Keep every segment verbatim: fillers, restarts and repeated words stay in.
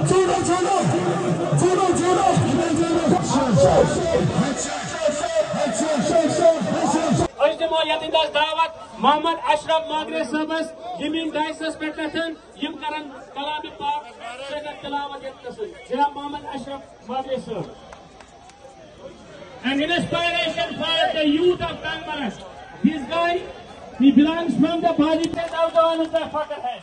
Judo, judo, judo, judo, दावत मोहम्मद अशरफ मागरे साहबस यमीन डाइसस पे यम करन कलाम पाक सगत तिलावत जनाब मोहम्मद अशरफ मागरे साहब an inspiration for the youth of Bangladesh. This guy, he belongs from the Bajipet Alban of the Fakarhead.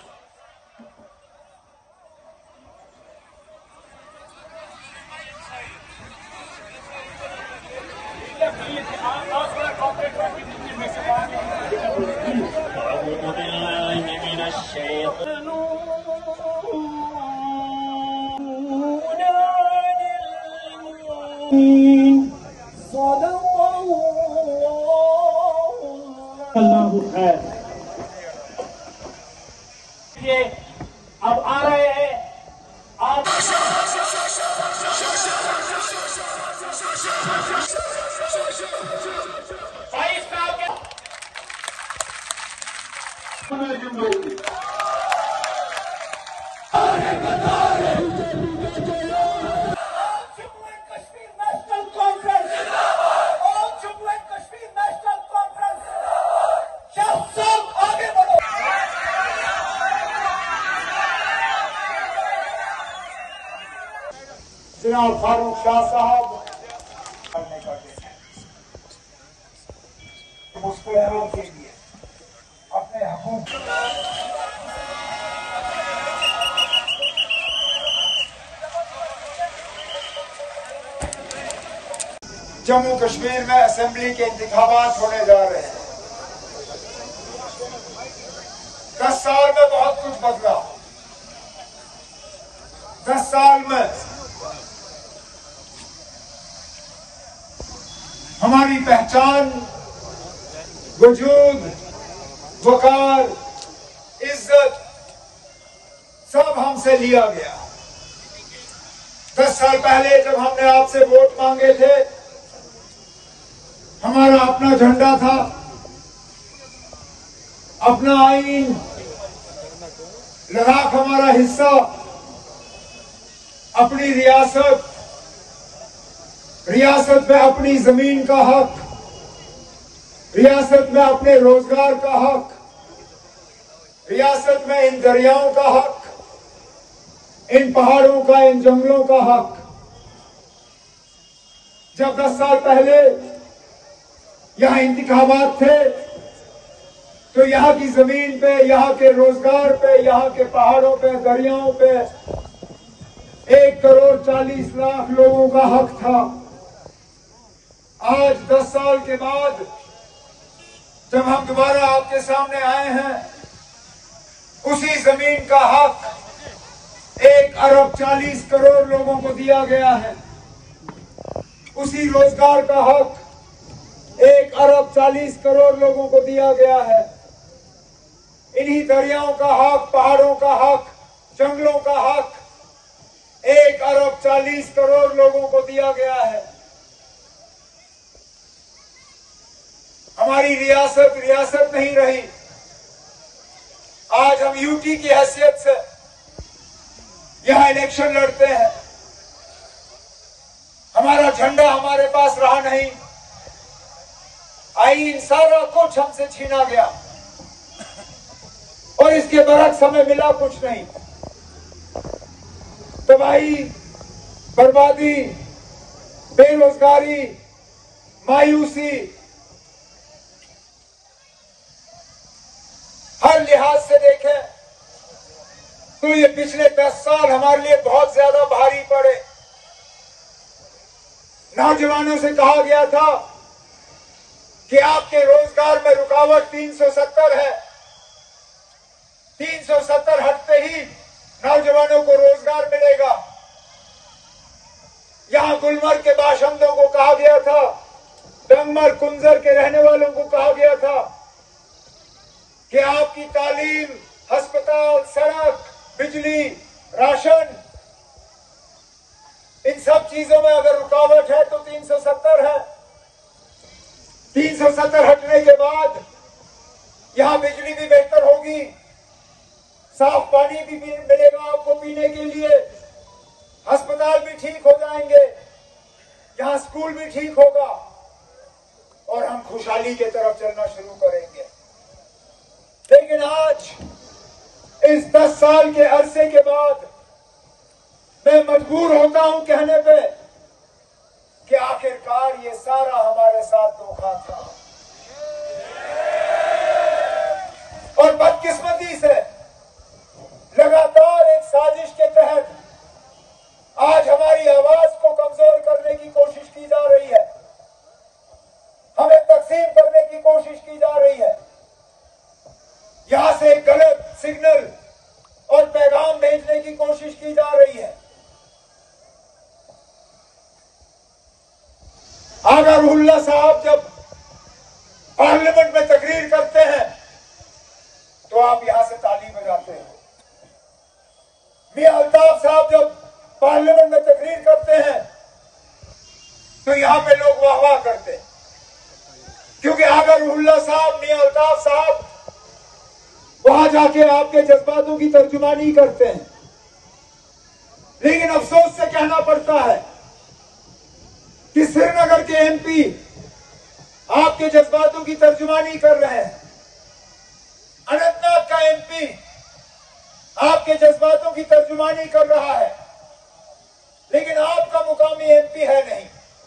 ये अब आ रहे हैं आप जनाब फारूक शाह साहब करने का मुस्तकबिल के लिए अपने हकूक़ जम्मू कश्मीर में असेंबली के इंतखाबात होने जा रहे हैं। दस साल में बहुत कुछ बदला। दस साल में हमारी पहचान, वजूद, वकार, इज्जत सब हमसे लिया गया। दस साल पहले जब हमने आपसे वोट मांगे थे, हमारा अपना झंडा था, अपना आईन, लद्दाख हमारा हिस्सा, अपनी रियासत, रियासत में अपनी जमीन का हक, रियासत में अपने रोजगार का हक, रियासत में इन दरियाओं का हक, इन पहाड़ों का, इन जंगलों का हक। जब दस साल पहले यहाँ इंतखाबात थे तो यहाँ की जमीन पे, यहाँ के रोजगार पे, यहाँ के पहाड़ों पे, दरियाओं पे एक करोड़ चालीस लाख लोगों का हक था। आज दस साल के बाद जब हम दोबारा आपके सामने आए हैं, उसी जमीन का हक एक अरब चालीस करोड़ लोगों को दिया गया है। उसी रोजगार का हक एक अरब चालीस करोड़ लोगों को दिया गया है। इन्हीं दरियाओं का हक, पहाड़ों का हक, जंगलों का हक एक अरब चालीस करोड़ लोगों को दिया गया है। हमारी रियासत रियासत नहीं रही। आज हम यूटी की हैसियत से यहां इलेक्शन लड़ते हैं। हमारा झंडा हमारे पास रहा नहीं, आईन सारा कुछ हमसे छीना गया और इसके बरक्स हमें मिला कुछ नहीं। तबाही, बर्बादी, बेरोजगारी, मायूसी, हर लिहाज से देखें तो ये पिछले दस साल हमारे लिए बहुत ज्यादा भारी पड़े। नौजवानों से कहा गया था कि आपके रोजगार में रुकावट तीन सौ सत्तर है। तीन सौ सत्तर हटते ही नौजवानों को रोजगार मिलेगा। यहां गुलमर्ग के बाशिंदों को कहा गया था, डंगमर कुंजर के रहने वालों को कहा गया था कि आपकी तालीम, अस्पताल, सड़क, बिजली, राशन, इन सब चीजों में अगर रुकावट है तो तीन सौ सत्तर है। तीन सौ सत्तर हटने के बाद यहां बिजली भी बेहतर होगी, साफ पानी भी मिलेगा आपको पीने के लिए, अस्पताल भी ठीक हो जाएंगे, यहाँ स्कूल भी ठीक होगा और हम खुशहाली की तरफ चलना शुरू करेंगे। लेकिन आज इस दस साल के अरसे के बाद मैं मजबूर होता हूं कहने पे कि आखिरकार ये सारा हमारे साथ धोखा था और बदकिस्मती से लगातार एक साजिश के तहत आज हमारी आवाज को कमजोर करने की कोशिश की जा रही है, हमें तकसीम करने की कोशिश की जा रही है, यहां से गलत सिग्नल और पैगाम भेजने की कोशिश की जा रही है। आगा रूहुल्लाह साहब जब पार्लियामेंट में तकरीर करते हैं तो आप यहां से ताली बजाते हैं। मियां अल्ताफ साहब जब पार्लियामेंट में तकरीर करते हैं तो यहां पे लोग वाह वाह करते हैं, क्योंकि आगा रूहुल्लाह साहब, मियां अल्ताफ साहब वहां जाके आपके जज्बातों की तर्जुमानी करते हैं। लेकिन अफसोस से कहना पड़ता है कि श्रीनगर के एमपी आपके जज्बातों की तर्जुमानी कर रहे हैं, अनंतनाग का एमपी आपके जज्बातों की तर्जुमानी कर रहा है, लेकिन आपका मुकामी एमपी है नहीं।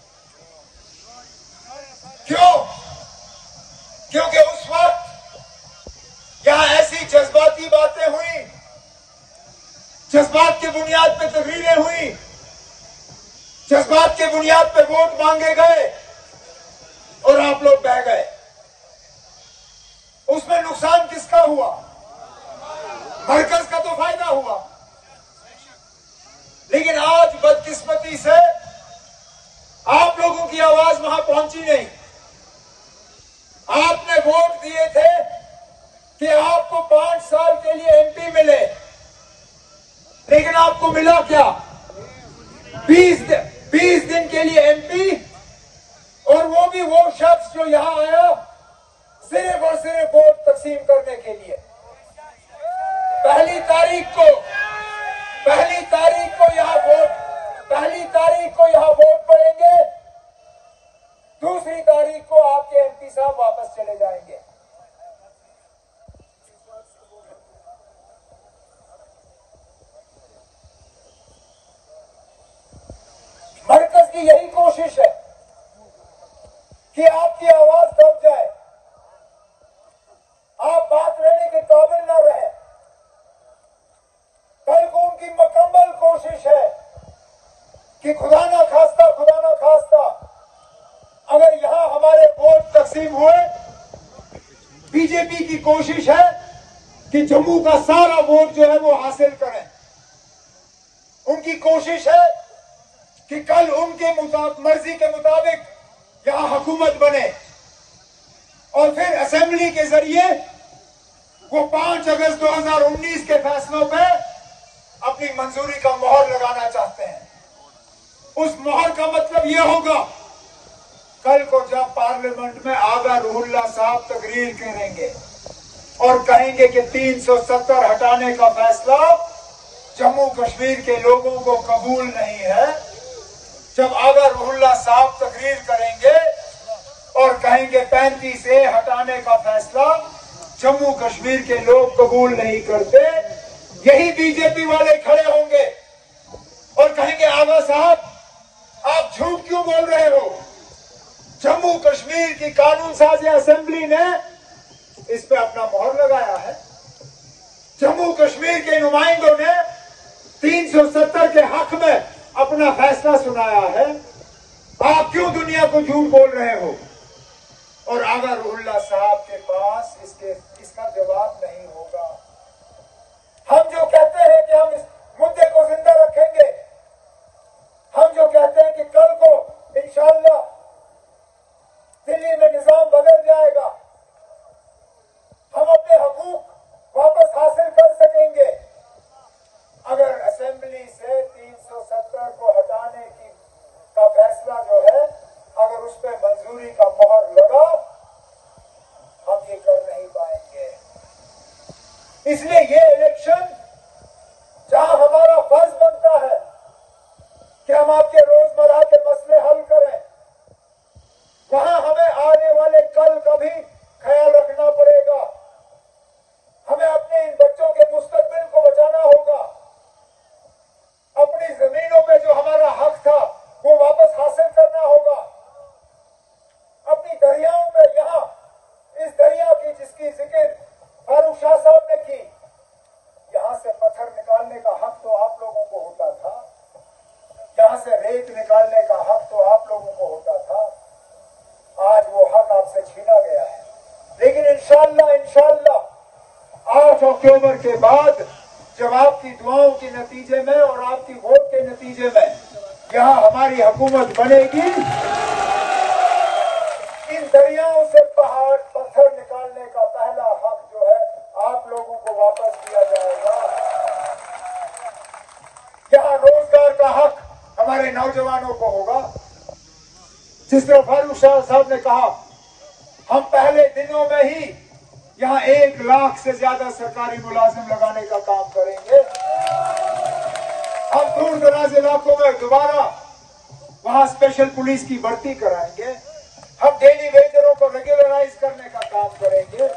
क्यों? क्योंकि उस वक्त यहां ऐसी जज्बाती बातें हुई, जज्बात की बुनियाद पे तकरीरें हुई, जज्बात के बुनियाद पे वोट मांगे गए और आप लोग बह गए। उसमें नुकसान किसका हुआ? मरकज का तो फायदा हुआ। लेकिन आज बदकिस्मती से आप लोगों की आवाज वहां पहुंची नहीं। आपने वोट दिए थे कि आपको पांच साल के लिए एमपी मिले, लेकिन आपको मिला क्या? बीस बीस दिन के लिए एमपी, और वो भी वो शख्स जो यहां आया सिर्फ और सिर्फ वोट तकसीम करने के लिए। पहली तारीख को पहली तारीख को यहां वोट पहली तारीख को यहां वोट पड़ेंगे, दूसरी तारीख को आपके एमपी साहब वापस चले जाएंगे। मरकज की यही कोशिश है कि आपकी आवाज दब जाए, आप बात लेने के काबिल न रहे। कल को उनकी मुकम्मल कोशिश है कि खुदा ना खास्ता खुदा ना खास्ता अगर यहां हमारे वोट तकसीम हुए, बीजेपी की कोशिश है कि जम्मू का सारा वोट जो है वो हासिल करें। उनकी कोशिश है कि कल उनके मर्जी के मुताबिक यहां हुकूमत बने और फिर असेंबली के जरिए वो पांच अगस्त दो हजार उन्नीस के फैसलों पे अपनी मंजूरी का मोहर लगाना चाहते हैं। उस मोहर का मतलब यह होगा, कल को जब पार्लियामेंट में आगा रूहुल्लाह साहब तकरीर करेंगे और कहेंगे कि तीन सौ सत्तर हटाने का फैसला जम्मू कश्मीर के लोगों को कबूल नहीं है, जब आगा रूहुल्लाह साहब तकरीर करेंगे और कहेंगे पैंतीस ए हटाने का फैसला जम्मू कश्मीर के लोग कबूल नहीं करते, यही बीजेपी वाले खड़े होंगे और कहेंगे आगा साहब आप झूठ क्यों बोल रहे हो? जम्मू कश्मीर की कानून साजी असेंबली ने इस पे अपना मोहर लगाया है, जम्मू कश्मीर के नुमाइंदों ने तीन सौ सत्तर के हक में अपना फैसला सुनाया है। आप क्यों दुनिया को झूठ बोल रहे हो? और आगा रूहुल्लाह साहब के पास इसके इसका जवाब नहीं होगा। हम जो कहते हैं कि हम इस मुद्दे को जिंदा रखेंगे, हम जो कहते हैं कि कल को इंशाअल्लाह दिल्ली में निजाम बदल जाएगा, हम अपने हकूक वापस हासिल कर सकेंगे, अगर असेंबली से तीन सौ सत्तर को हटाने की का फैसला जो है अगर उस पर मंजूरी का मोहर लगा, हम ये कर नहीं पाएंगे। इसलिए ये इलेक्शन जहां हमारा फर्ज बनता है हम आपके रोजमर्रा के मसले हल करें, वहां हमें आने वाले कल का भी ख्याल रखना पड़ेगा। हमें अपने इन बच्चों के मुस्तकबिल को बचाना होगा। अपनी जमीनों पे जो हमारा हक था वो वापस हासिल करना होगा। अपनी दरियाओं पे, यहाँ इस दरिया की जिसकी जिक्र फारूक शाह साहब ने की, यहां से पत्थर निकालने का हक तो आप लोगों को होता था, यहां से रेत निकालने का हक तो आप लोगों को होता था। आज वो हक आपसे छीना गया है। लेकिन इंशाअल्लाह इंशाअल्लाह आठ अक्टूबर के बाद जब आपकी दुआओं के नतीजे में और आपकी वोट के नतीजे में यहाँ हमारी हुकूमत बनेगी, इन दरियाओं से पहाड़ पत्थर निकालने का पहला हक जो है आप लोगों को वापस दिया जाएगा। यहाँ रोजगार का हक हमारे नौजवानों को होगा। जिस तरह फारूक शाह साहब ने कहा, हम पहले दिनों में ही यहाँ एक लाख से ज्यादा सरकारी मुलाजिम लगाने का काम करेंगे। हम दूर दराज इलाकों में दोबारा वहां स्पेशल पुलिस की भर्ती कराएंगे। हम डेली वेजरों को रेगुलराइज करने का काम करेंगे।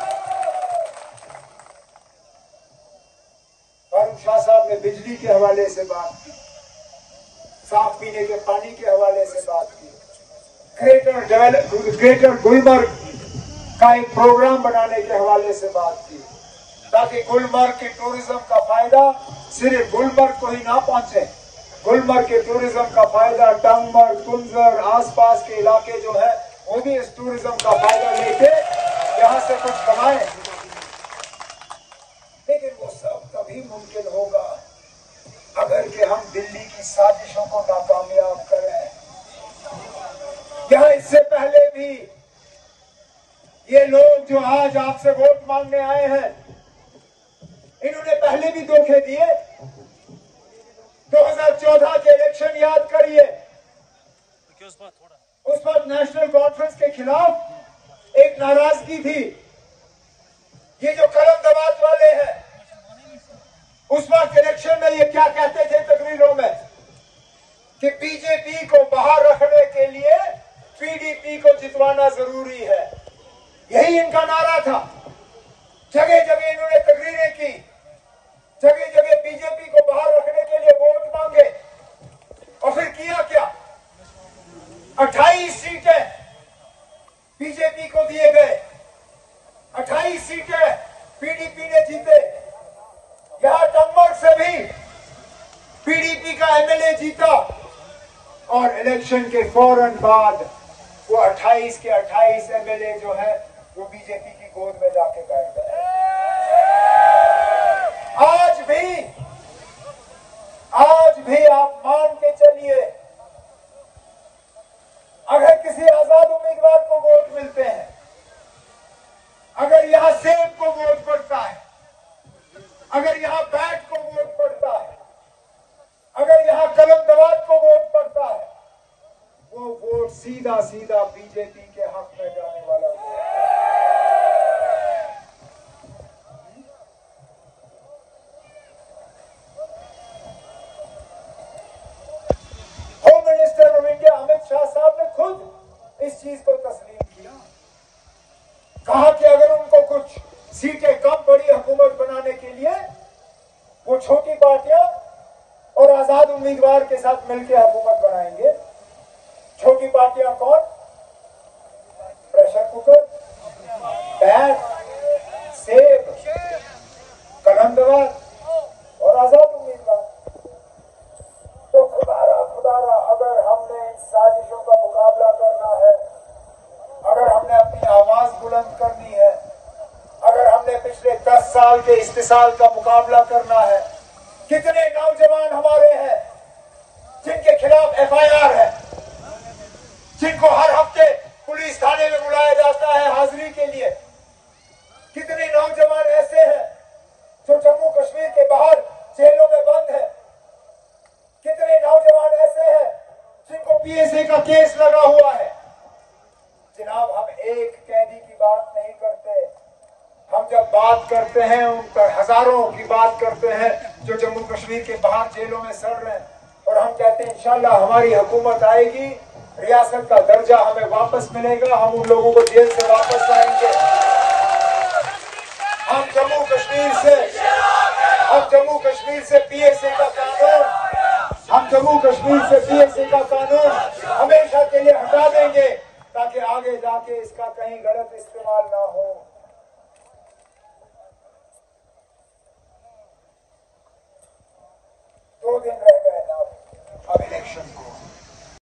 फारूक शाह साहब ने बिजली के हवाले से बात की, साफ पीने के पानी के हवाले से बात की, ग्रेटर डेवलप ग्रेटर गुलमर्ग का एक प्रोग्राम बनाने के हवाले से बात की, ताकि गुलमर्ग के टूरिज्म का फायदा सिर्फ गुलमर्ग को ही ना पहुंचे। गुलमर्ग के टूरिज्म का फायदा टंगमर्ग, कुंजर, आसपास के इलाके जो है वो भी इस टूरिज्म का फायदा लेके यहाँ से कुछ कमाए। लेकिन वो सब तभी मुमकिन होगा अगर कि हम दिल्ली की साजिशों को नाकामयाब करें। यहाँ इससे पहले भी ये लोग जो आज आपसे वोट मांगने आए हैं, इन्होंने पहले भी धोखे दिए। दो हज़ार चौदह के इलेक्शन याद करिए, उस वक्त नेशनल कॉन्फ्रेंस के खिलाफ एक नाराजगी थी। ये जो कलम दबात वाले हैं, उस वक्त इलेक्शन में ये क्या कहते थे तकरीरों में कि बीजेपी को बाहर रखने के लिए पीडीपी को जितवाना जरूरी है। यही इनका नारा था। जगह जगह इन्होंने तकरीरें की, जगह जगह बीजेपी को बाहर रखने के लिए वोट मांगे, और फिर किया क्या? अट्ठाईस सीटें बीजेपी को दिए गए, अट्ठाईस सीटें पीडीपी ने जीते। यहां टंगमर्ग से भी पीडीपी का एमएलए जीता, और इलेक्शन के फौरन बाद वो अट्ठाईस के अट्ठाईस एमएलए जो है वो बीजेपी की गोद में जाके बैठ गए। आज भी आज भी आप मान के चलिए, अगर किसी आजाद उम्मीदवार को वोट मिलते हैं, अगर यहां सेब को वोट पड़ता है, अगर यहां बैट को वोट पड़ता है, अगर यहां कलम दवात को वोट पड़ता है, वो वोट सीधा सीधा बीजेपी के हक में जाने वाला वोट है। Home minister of India Amit Shah साहब ने खुद इस चीज को तस्लीम किया, कहा कि अगर उनको कुछ सीटें कम बड़ी हुकूमत बनाने के लिए वो छोटी पार्टियां और आजाद उम्मीदवार के साथ मिलकर हुकूमत बनाएंगे। छोटी पार्टियां कौन? प्रेशर कुकर, बैट, सेब, कलम दवात और आजाद उम्मीदवार। तो खुदारा खुदारा अगर हमने इन साजिशों का मुकाबला करना है, अगर हमने अपनी आवाज बुलंद करनी है, अगर हमने पिछले दस साल के इस्तेसाल का मुकाबला करना है, कितने नौजवान हमारे हैं जिनके खिलाफ एफ आई आर है, जिनको हर हफ्ते पुलिस थाने में बुलाया जाता है हाजिरी के लिए। कितने नौजवान ऐसे हैं जो जम्मू कश्मीर के बाहर जेलों में बंद है। कितने नौजवान ऐसे हैं जिनको पी एस ए का केस लगा हुआ है। जनाब, हम एक कैदी की बात नहीं करते, हम जब बात करते हैं उन पर हजारों की बात करते हैं जो जम्मू कश्मीर के बाहर जेलों में सड़ रहे हैं, और हम कहते हैं इंशाल्लाह हमारी हुकूमत आएगी, रियासत का दर्जा हमें वापस मिलेगा, हम उन लोगों को जेल से वापस लाएंगे। हम जम्मू कश्मीर से हम जम्मू कश्मीर से पीएसए का कानून हम जम्मू कश्मीर से पीएसए का कानून हमेशा के लिए हटा देंगे, ताकि आगे जाके इसका कहीं गलत इस्तेमाल ना हो।